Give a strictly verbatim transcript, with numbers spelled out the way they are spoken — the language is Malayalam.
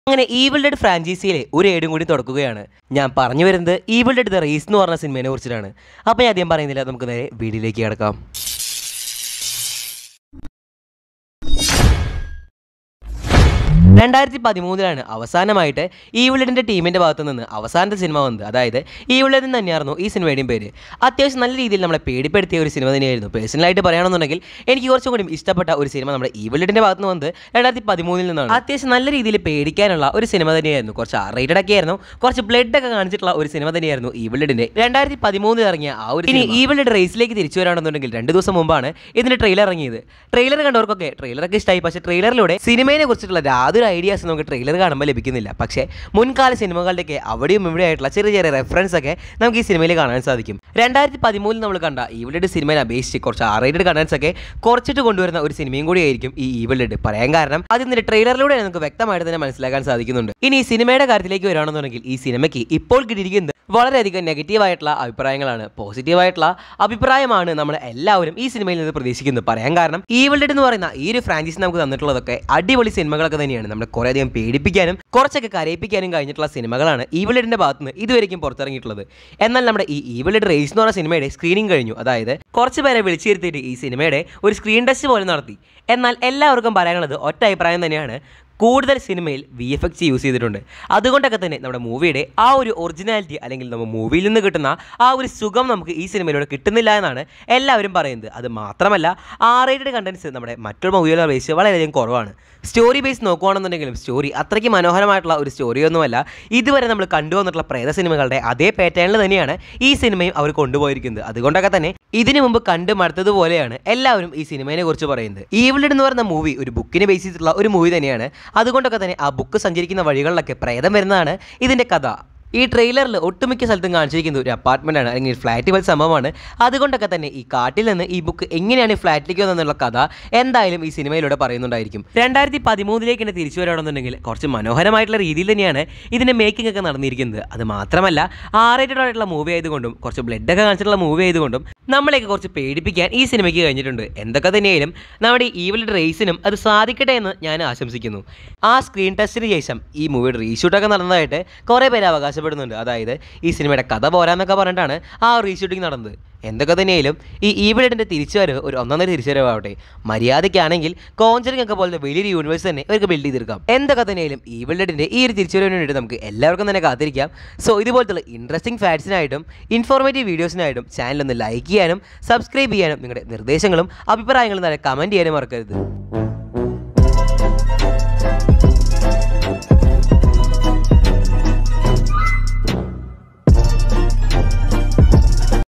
അങ്ങനെ ഈവിൾ ഡെഡ് ഫ്രാഞ്ചൈസിയിലെ ഒരു ഏടും കൂടി തുടക്കുകയാണ്. ഞാൻ പറഞ്ഞു വരുന്നത് ഈവിൾ ഡെഡ് ദ റേസ് എന്ന് പറഞ്ഞ സിനിമയെ കുറിച്ചിട്ടാണ്. അപ്പോൾ ഞാൻ അധികം പറയുന്നില്ല, നമുക്ക് നേരെ വീഡിയോയിലേക്ക് കിടക്കാം. രണ്ടായിരത്തി പതിമൂന്നിലാണ് അവസാനമായിട്ട് ഈവിൾ ഡെഡിൻ്റെ ടീമിൻ്റെ ഭാഗത്തു നിന്ന് അവസാനത്തെ സിനിമ വന്നത്. അതായത് ഈവിൾ ഡെഡ് തന്നെയായിരുന്നു ഈ സിനിമയുടെയും പേര്. അത്യാവശ്യം നല്ല രീതിയിൽ നമ്മളെ പേടിപ്പെടുത്തിയ ഒരു സിനിമ തന്നെയായിരുന്നു. പേഴ്സണലായിട്ട് പറയുകയാണെന്നുണ്ടെങ്കിൽ എനിക്ക് കുറച്ചും കൂടി ഇഷ്ടപ്പെട്ട ഒരു സിനിമ നമ്മുടെ ഈവിൾ ഡെഡിൻ്റെ ഭാഗത്ത് നിന്ന് വന്നത് രണ്ടായിരത്തി പതിമൂന്നിൽ നിന്നാണ്. അത്യാവശ്യം നല്ല രീതിയിൽ പേടിക്കാനുള്ള ഒരു സിനിമ തന്നെയായിരുന്നു. കുറച്ച് ആർ റേറ്റഡ് ഒക്കെ ആയിരുന്നു, കുറച്ച് ബ്ലഡ് ഒക്കെ കാണിച്ചിട്ടുള്ള ഒരു സിനിമ തന്നെയായിരുന്നു ഈവിൾ ഡെഡിൻ്റെ രണ്ടായിരത്തി പതിമൂന്നിൽ ഇറങ്ങിയ ആ ഒരു. ഇനി ഈവിൾ ഡെഡ് റേസിലേക്ക് തിരിച്ചു വരാണെന്നുണ്ടെങ്കിൽ രണ്ട് ദിവസം മുമ്പാണ് ഇതിൻ്റെ ട്രെയിലർ ഇറങ്ങിയത്. ട്രെയിലർ കണ്ടവർക്കൊക്കെ ട്രെയിലറൊക്കെ ഇഷ്ടമായി. പക്ഷേ ട്രെയിലറിലൂടെ സിനിമയെ കുറിച്ചിട്ടുള്ള യാതൊരു ഐഡിയാസ് നമുക്ക് ട്രെയിലർ കാണുമ്പോൾ ലഭിക്കുന്നില്ല. പക്ഷേ മുൻകാല സിനിമകളുടെയൊക്കെ അവിടെയും ഇവിടെ ആയിട്ടുള്ള ചെറിയ ചെറിയ റെഫറൻസ് ഒക്കെ നമുക്ക് ഈ സിനിമയിൽ കാണാൻ സാധിക്കും. രണ്ടായിരത്തി പതിമൂന്നിൽ നമ്മൾ കണ്ട ഈവിൾ ഡെഡ് സിനിമയെ അപേക്ഷിച്ച് കുറച്ച് ആർ റേറ്റഡ് കണ്ടൻസ് ഒക്കെ കുറച്ചിട്ട് കൊണ്ടുവരുന്ന ഒരു സിനിമയും കൂടിയായിരിക്കും ഈ ഈവിൾ ഡെഡ്. പറയാൻ കാരണം അതിന്റെ ട്രെയിലറിലൂടെ നമുക്ക് വ്യക്തമായിട്ട് തന്നെ മനസ്സിലാക്കാൻ സാധിക്കുന്നുണ്ട്. ഇനി ഈ സിനിമയുടെ കാര്യത്തിലേക്ക് വരികയാണെന്നുണ്ടെങ്കിൽ ഈ സിനിമയ്ക്ക് ഇപ്പോൾ കിട്ടിയിരിക്കുന്നത് വളരെയധികം നെഗറ്റീവായിട്ടുള്ള അഭിപ്രായങ്ങളാണ്. പോസിറ്റീവായിട്ടുള്ള അഭിപ്രായമാണ് നമ്മൾ എല്ലാവരും ഈ സിനിമയിൽ നിന്ന് പ്രതീക്ഷിക്കുന്നത്. പറയാൻ കാരണം ഈവിൾ ഡെഡ് എന്ന് പറയുന്ന ഈ ഒരു ഫ്രാഞ്ചൈസി നമുക്ക് തന്നിട്ടുള്ളതൊക്കെ അടിപൊളി സിനിമകളൊക്കെ തന്നെയാണ്. നമ്മൾ കുറേയധികം പേടിപ്പിക്കാനും കുറച്ചൊക്കെ കരയിപ്പിക്കാനും കഴിഞ്ഞിട്ടുള്ള സിനിമകളാണ് ഈവിൾ ഡെഡിന്റെ ഭാഗത്ത് നിന്ന് ഇതുവരെയും പുറത്തിറങ്ങിയിട്ടുള്ളത്. എന്നാൽ നമ്മുടെ ഈ ഈവിൾ ഡെഡ് റേസ് എന്ന് പറഞ്ഞ സിനിമയുടെ സ്ക്രീനിങ് കഴിഞ്ഞു. അതായത് കുറച്ച് പേരെ വിളിച്ചു വരുത്തിയിട്ട് ഈ സിനിമയുടെ ഒരു സ്ക്രീൻ ടെസ്റ്റ് പോലെ നടത്തി. എന്നാൽ എല്ലാവർക്കും പറയാനുള്ളത് ഒറ്റ അഭിപ്രായം തന്നെയാണ്, കൂടുതൽ സിനിമയിൽ വി എഫ് എക്സ് യൂസ് ചെയ്തിട്ടുണ്ട്. അതുകൊണ്ടൊക്കെ തന്നെ നമ്മുടെ മൂവിയുടെ ആ ഒരു ഒറിജിനാലിറ്റി അല്ലെങ്കിൽ നമ്മൾ മൂവിയിൽ നിന്ന് കിട്ടുന്ന ആ ഒരു സുഖം നമുക്ക് ഈ സിനിമയിലൂടെ കിട്ടുന്നില്ല എന്നാണ് എല്ലാവരും പറയുന്നത്. അത് മാത്രമല്ല ആർ റേറ്റഡ് കണ്ടൻസ് നമ്മുടെ മറ്റൊരു മൂവികളുടെ ബേസ് വളരെയധികം കുറവാണ്. സ്റ്റോറി ബേസ് നോക്കുകയാണെന്നുണ്ടെങ്കിലും സ്റ്റോറി അത്രയ്ക്ക് മനോഹരമായിട്ടുള്ള ഒരു സ്റ്റോറിയൊന്നുമല്ല. ഇതുവരെ നമ്മൾ കണ്ടുവന്നിട്ടുള്ള പ്രേത സിനിമകളുടെ അതേ പാറ്റേണിൽ തന്നെയാണ് ഈ സിനിമയും അവർ കൊണ്ടുപോയിരിക്കുന്നത്. അതുകൊണ്ടൊക്കെ തന്നെ ഇതിനു മുമ്പ് കണ്ടു മടുത്തതുപോലെയാണ് എല്ലാവരും ഈ സിനിമയെ കുറിച്ച് പറയുന്നത്. ഈവിൾ ഡെഡ് എന്ന് പറയുന്ന മൂവി ഒരു ബുക്കിനെ ബേസ് ചെയ്തിട്ടുള്ള ഒരു മൂവി തന്നെയാണ്. അതുകൊണ്ടൊക്കെ തന്നെ ആ ബുക്ക് സഞ്ചരിക്കുന്ന വഴികളിലൊക്കെ പ്രേതം വരുന്നതാണ് ഇതിൻ്റെ കഥ. ഈ ട്രെയിലറിൽ ഒട്ടുമിക്ക സ്ഥലത്തും കാണിച്ചിരിക്കുന്നത് ഒരു അപ്പാർട്ട്മെൻറ്റാണ് അല്ലെങ്കിൽ ഫ്ലാറ്റ് പോലെ സംഭവമാണ്. അതുകൊണ്ടൊക്കെ തന്നെ ഈ കാട്ടിൽ നിന്ന് ഈ ബുക്ക് എങ്ങനെയാണ് ഈ ഫ്ലാറ്റിലേക്ക് വന്നെന്നുള്ള കഥ എന്തായാലും ഈ സിനിമയിലൂടെ പറയുന്നുണ്ടായിരിക്കും. രണ്ടായിരത്തി പതിമൂന്നിലേക്ക് തന്നെ തിരിച്ചു വരണമെന്നുണ്ടെങ്കിൽ കുറച്ച് മനോഹരമായിട്ടുള്ള രീതിയിൽ തന്നെയാണ് ഇതിൻ്റെ മേക്കിംഗ് ഒക്കെ നടന്നിരിക്കുന്നത്. അത് മാത്രമല്ല ആർ റേറ്റഡ് ആയിട്ടുള്ള മൂവി ആയതുകൊണ്ടും കുറച്ച് ബ്ലഡൊക്കെ കാണിച്ചിട്ടുള്ള മൂവി ആയതുകൊണ്ടും നമ്മളെയൊക്കെ കുറച്ച് പേടിപ്പിക്കാൻ ഈ സിനിമയ്ക്ക് കഴിഞ്ഞിട്ടുണ്ട്. എന്തൊക്കെ തന്നെയായാലും നമ്മുടെ ഈവിൾ ഡെഡ് റേസിനും അത് സാധിക്കട്ടെ എന്ന് ഞാൻ ആശംസിക്കുന്നു. ആ സ്ക്രീൻ ടെസ്റ്റിന് ശേഷം ഈ മൂവിയുടെ റീഷൂട്ടൊക്കെ നടന്നതായിട്ട് കുറേ പേര് അവകാശപ്പെടുന്നുണ്ട്. അതായത് ഈ സിനിമയുടെ കഥ പോരാന്നൊക്കെ പറഞ്ഞിട്ടാണ് ആ റീഷൂട്ടിങ് നടന്നത്. എന്തൊക്കെ തന്നെയായാലും ഈ ഈവിൾ ഡെഡിൻ്റെ തിരിച്ചുവരവ് ഒരു ഒന്നൊന്നര തിരിച്ചുവരവാവട്ടെ. മര്യാദയ്ക്കാണെങ്കിൽ കോഞ്ചറിംഗ് ഒക്കെ പോലത്തെ വലിയൊരു യൂണിവേഴ്സ് തന്നെ ഇവർക്ക് ബിൽഡ് ചെയ്തെടുക്കാം. എന്തൊക്കെ തന്നെയായാലും ഈവിൾ ഡെഡിൻ്റെ ഈ ഒരു തിരിച്ചുവരവിന് വേണ്ടിയിട്ട് നമുക്ക് എല്ലാവർക്കും തന്നെ കാത്തിരിക്കാം. സോ ഇതുപോലത്തെ ഇൻട്രസ്റ്റിംഗ് ഫാക്ട്സിനായിട്ടും ഇൻഫോർമേറ്റീവ് വീഡിയോസിനായിട്ടും ചാനൽ ഒന്ന് ലൈക്ക് ചെയ്യാനും സബ്സ്ക്രൈബ് ചെയ്യാനും നിങ്ങളുടെ നിർദ്ദേശങ്ങളും അഭിപ്രായങ്ങളും തന്നെ കമൻറ്റ് ചെയ്യാനും മറക്കരുത്.